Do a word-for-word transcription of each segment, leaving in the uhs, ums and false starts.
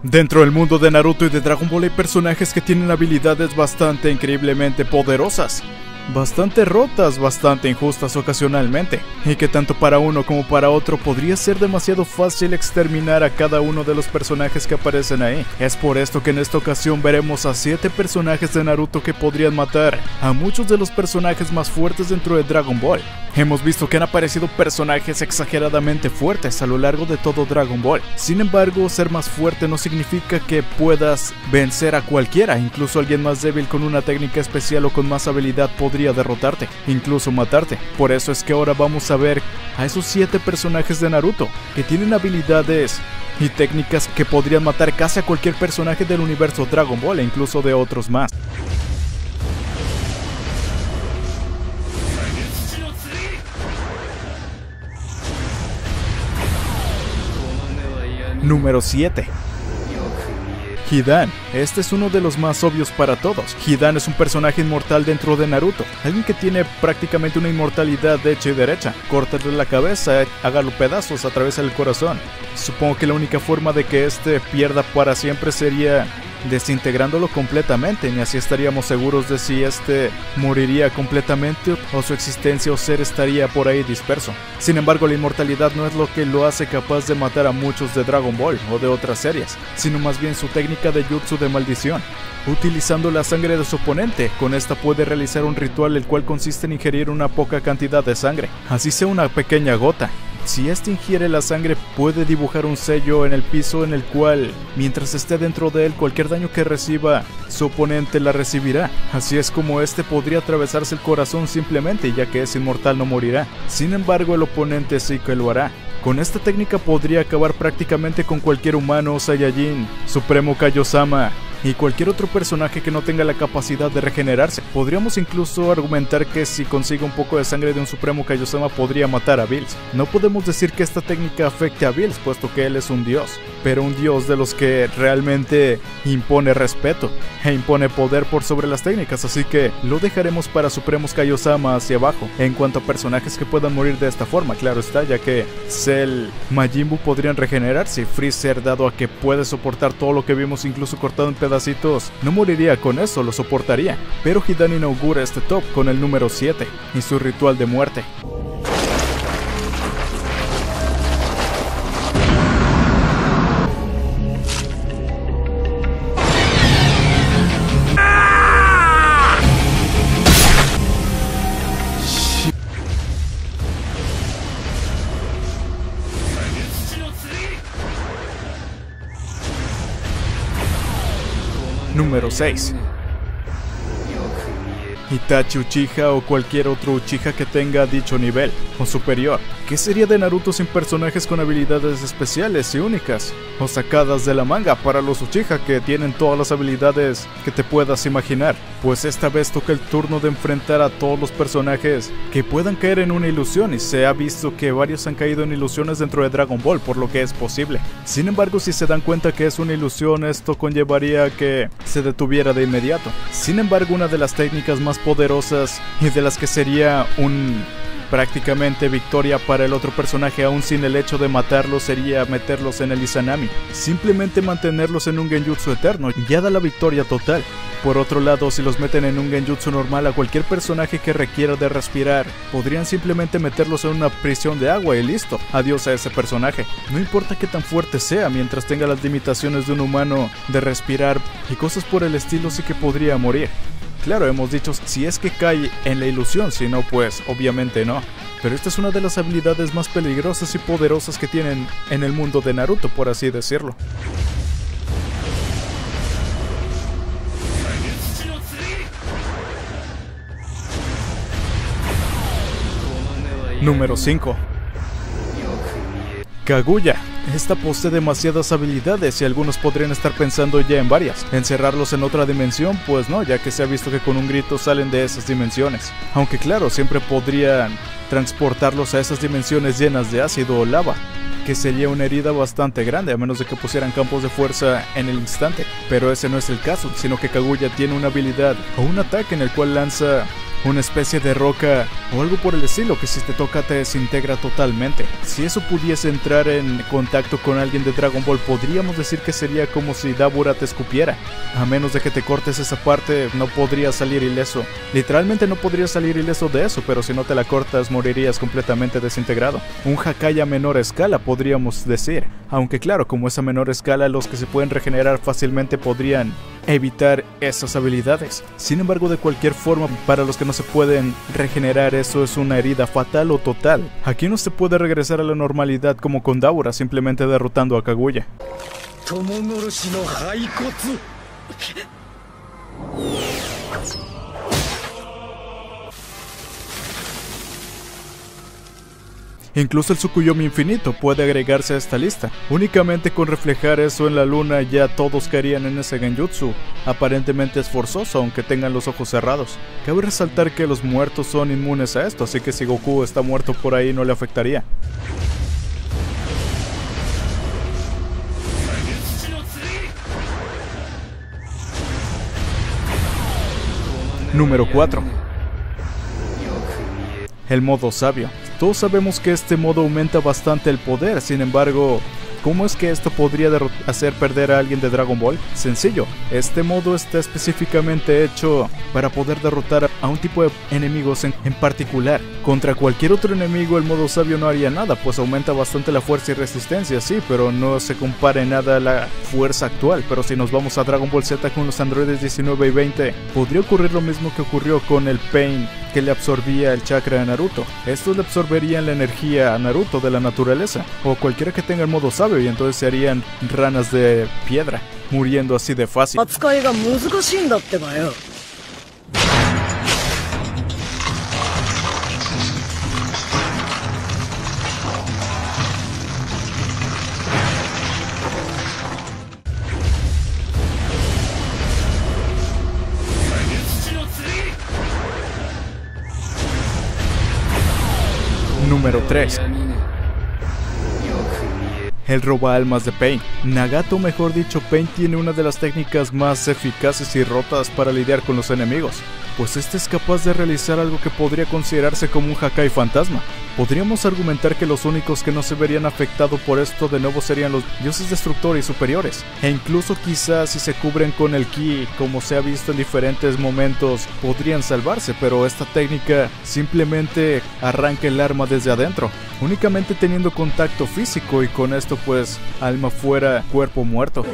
Dentro del mundo de Naruto y de Dragon Ball hay personajes que tienen habilidades bastante increíblemente poderosas, bastante rotas, bastante injustas ocasionalmente, y que tanto para uno como para otro podría ser demasiado fácil exterminar a cada uno de los personajes que aparecen ahí. Es por esto que en esta ocasión veremos a siete personajes de Naruto que podrían matar a muchos de los personajes más fuertes dentro de Dragon Ball. Hemos visto que han aparecido personajes exageradamente fuertes a lo largo de todo Dragon Ball. Sin embargo, ser más fuerte no significa que puedas vencer a cualquiera, incluso alguien más débil con una técnica especial o con más habilidad podría derrotarte, incluso matarte. Por eso es que ahora vamos a ver a esos siete personajes de Naruto que tienen habilidades y técnicas que podrían matar casi a cualquier personaje del universo Dragon Ball e incluso de otros más. Número siete. Hidan. Este es uno de los más obvios para todos. Hidan es un personaje inmortal dentro de Naruto, alguien que tiene prácticamente una inmortalidad hecha y derecha. Córtale la cabeza, hágalo pedazos, atraviesa el corazón. Supongo que la única forma de que este pierda para siempre sería desintegrándolo completamente, y así estaríamos seguros de si este moriría completamente o su existencia o ser estaría por ahí disperso. Sin embargo, la inmortalidad no es lo que lo hace capaz de matar a muchos de Dragon Ball o de otras series, sino más bien su técnica de jutsu de maldición. Utilizando la sangre de su oponente, con esta puede realizar un ritual el cual consiste en ingerir una poca cantidad de sangre, así sea una pequeña gota. Si este ingiere la sangre, puede dibujar un sello en el piso en el cual, mientras esté dentro de él, cualquier daño que reciba, su oponente la recibirá. Así es como este podría atravesarse el corazón simplemente, ya que es inmortal, no morirá. Sin embargo, el oponente sí que lo hará. Con esta técnica podría acabar prácticamente con cualquier humano, Saiyajin, Supremo Kaiosama y cualquier otro personaje que no tenga la capacidad de regenerarse. Podríamos incluso argumentar que si consigue un poco de sangre de un Supremo Kaiosama podría matar a Bills. No podemos decir que esta técnica afecte a Bills, puesto que él es un dios, pero un dios de los que realmente impone respeto e impone poder por sobre las técnicas, así que lo dejaremos para Supremos Kaiosama hacia abajo. En cuanto a personajes que puedan morir de esta forma, claro está, ya que Cell, Majin Buu podrían regenerarse, y Freezer, dado a que puede soportar todo lo que vimos incluso cortado en pedazos, no moriría con eso, lo soportaría. Pero Hidan inaugura este top con el número siete y su ritual de muerte. Número seis. Itachi Uchiha o cualquier otro Uchiha que tenga dicho nivel o superior. ¿Qué sería de Naruto sin personajes con habilidades especiales y únicas o sacadas de la manga para los Uchiha que tienen todas las habilidades que te puedas imaginar? Pues esta vez toca el turno de enfrentar a todos los personajes que puedan caer en una ilusión, y se ha visto que varios han caído en ilusiones dentro de Dragon Ball, por lo que es posible. Sin embargo, si se dan cuenta que es una ilusión, esto conllevaría que se detuviera de inmediato. Sin embargo, una de las técnicas más poderosas y de las que sería un prácticamente victoria para el otro personaje aún sin el hecho de matarlos sería meterlos en el Izanami. Simplemente mantenerlos en un genjutsu eterno ya da la victoria total. Por otro lado, si los meten en un genjutsu normal a cualquier personaje que requiera de respirar, podrían simplemente meterlos en una prisión de agua y listo, adiós a ese personaje. No importa qué tan fuerte sea, mientras tenga las limitaciones de un humano de respirar y cosas por el estilo, sí que podría morir. Claro, hemos dicho si es que cae en la ilusión, si no pues obviamente no. Pero esta es una de las habilidades más peligrosas y poderosas que tienen en el mundo de Naruto, por así decirlo. Número cinco. Kaguya. Esta posee demasiadas habilidades y algunos podrían estar pensando ya en varias. ¿Encerrarlos en otra dimensión? Pues no, ya que se ha visto que con un grito salen de esas dimensiones. Aunque claro, siempre podrían transportarlos a esas dimensiones llenas de ácido o lava, que sería una herida bastante grande, a menos de que pusieran campos de fuerza en el instante. Pero ese no es el caso, sino que Kaguya tiene una habilidad o un ataque en el cual lanza una especie de roca o algo por el estilo que si te toca te desintegra totalmente. Si eso pudiese entrar en contacto con alguien de Dragon Ball, podríamos decir que sería como si Dabura te escupiera. A menos de que te cortes esa parte, no podrías salir ileso. Literalmente no podrías salir ileso de eso, pero si no te la cortas morirías completamente desintegrado. Un Hakai a menor escala podríamos decir, aunque claro, como es a menor escala, los que se pueden regenerar fácilmente podrían evitar esas habilidades. Sin embargo, de cualquier forma, para los que no se pueden regenerar, eso es una herida fatal o total. Aquí no se puede regresar a la normalidad como con Dabura, simplemente derrotando a Kaguya. Incluso el Tsukuyomi infinito puede agregarse a esta lista. Únicamente con reflejar eso en la luna ya todos caerían en ese genjutsu. Aparentemente es forzoso aunque tengan los ojos cerrados. Cabe resaltar que los muertos son inmunes a esto, así que si Goku está muerto por ahí no le afectaría. Número cuatro. El modo sabio. Todos sabemos que este modo aumenta bastante el poder, sin embargo, ¿cómo es que esto podría hacer perder a alguien de Dragon Ball? Sencillo, este modo está específicamente hecho para poder derrotar a un tipo de enemigos en, en particular. Contra cualquier otro enemigo el modo sabio no haría nada, pues aumenta bastante la fuerza y resistencia, sí, pero no se compara en nada a la fuerza actual. Pero si nos vamos a Dragon Ball Z con los androides diecinueve y veinte, podría ocurrir lo mismo que ocurrió con el Pain, que le absorbía el chakra a Naruto. Estos le absorberían la energía a Naruto de la naturaleza, o cualquiera que tenga el modo sabio, y entonces se harían ranas de piedra, muriendo así de fácil. Número tres. El roba almas de Pain. Nagato, mejor dicho, Pain tiene una de las técnicas más eficaces y rotas para lidiar con los enemigos, pues este es capaz de realizar algo que podría considerarse como un Hakai fantasma. Podríamos argumentar que los únicos que no se verían afectados por esto de nuevo serían los dioses destructores y superiores, e incluso quizás si se cubren con el ki, como se ha visto en diferentes momentos, podrían salvarse, pero esta técnica simplemente arranca el arma desde adentro, únicamente teniendo contacto físico, y con esto pues alma fuera, cuerpo muerto.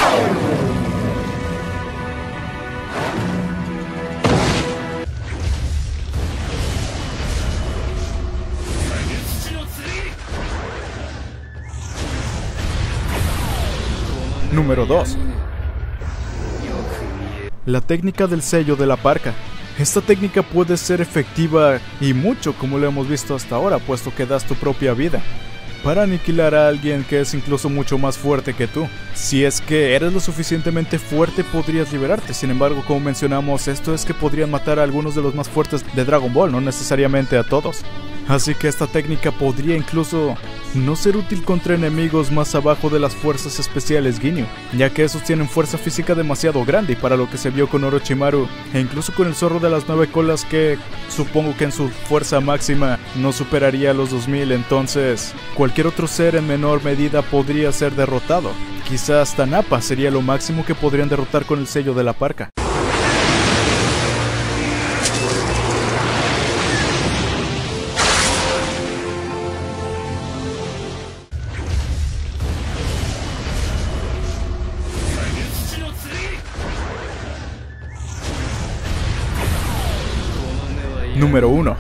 Número dos. La técnica del sello de la parca. Esta técnica puede ser efectiva y mucho, como lo hemos visto hasta ahora, puesto que das tu propia vida para aniquilar a alguien que es incluso mucho más fuerte que tú. Si es que eres lo suficientemente fuerte, podrías liberarte. Sin embargo, como mencionamos, esto es que podrían matar a algunos de los más fuertes de Dragon Ball, no necesariamente a todos. Así que esta técnica podría incluso no ser útil contra enemigos más abajo de las fuerzas especiales Ginyu, ya que esos tienen fuerza física demasiado grande, y para lo que se vio con Orochimaru e incluso con el zorro de las nueve colas, que supongo que en su fuerza máxima no superaría los dos mil, entonces cualquier otro ser en menor medida podría ser derrotado. Quizás hasta Nappa sería lo máximo que podrían derrotar con el sello de la parca. Número uno.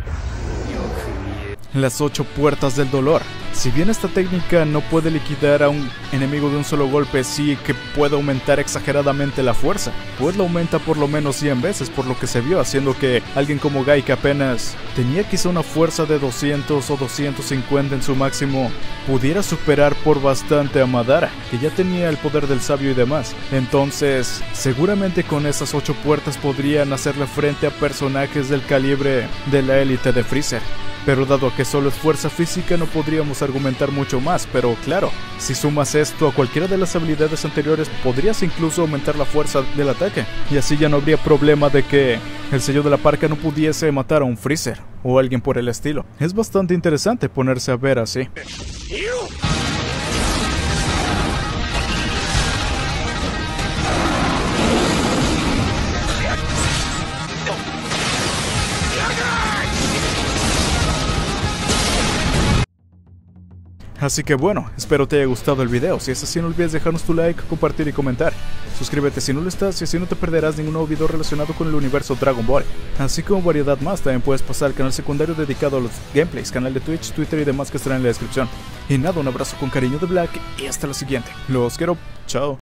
Las ocho puertas del dolor. Si bien esta técnica no puede liquidar a un enemigo de un solo golpe, sí que puede aumentar exageradamente la fuerza, pues la aumenta por lo menos cien veces por lo que se vio, haciendo que alguien como Gai, que apenas tenía quizá una fuerza de doscientos o doscientos cincuenta en su máximo, pudiera superar por bastante a Madara, que ya tenía el poder del sabio y demás. Entonces, seguramente con esas ocho puertas podrían hacerle frente a personajes del calibre de la élite de Freezer. Pero dado que solo es fuerza física, no podríamos argumentar mucho más, pero claro, si sumas esto a cualquiera de las habilidades anteriores, podrías incluso aumentar la fuerza del ataque, y así ya no habría problema de que el sello de la parca no pudiese matar a un Freezer, o alguien por el estilo. Es bastante interesante ponerse a ver así. Así que bueno, espero te haya gustado el video. Si es así, no olvides dejarnos tu like, compartir y comentar. Suscríbete si no lo estás y así no te perderás ningún nuevo video relacionado con el universo Dragon Ball. Así como variedad más, también puedes pasar al canal secundario dedicado a los gameplays, canal de Twitch, Twitter y demás que estarán en la descripción. Y nada, un abrazo con cariño de Black y hasta la siguiente. Los quiero, chao.